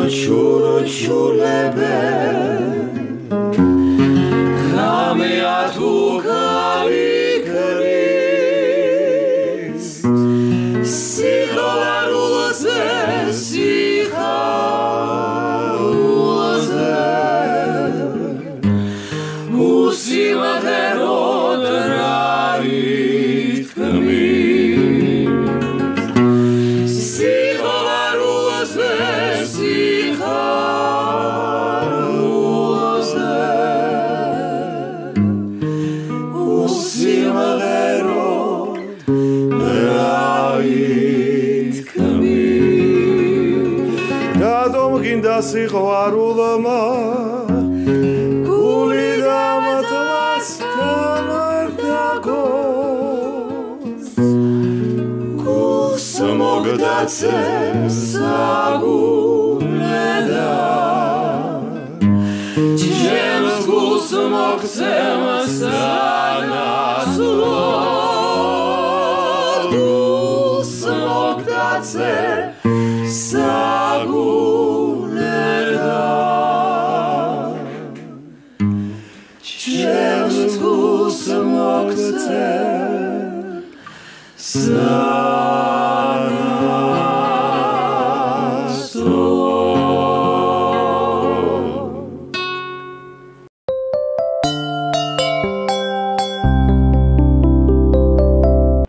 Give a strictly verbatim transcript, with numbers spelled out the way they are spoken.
чуро чулебе Хамиату кали крис Сихаларулазе сихалулазе Усимахерот раит кмис Сихаларулазе сихалулазе Усимахерот раит кмис რატომ გინდა სიყვარულმა გული დამათმასთან არ დაგოს გულს მოგდაცე საგულედა ჩემს გულს მოგცემ სანაცვლოდ გულს მოგდაცე საგულედა ჩემს გულს მოგცემ საგულედა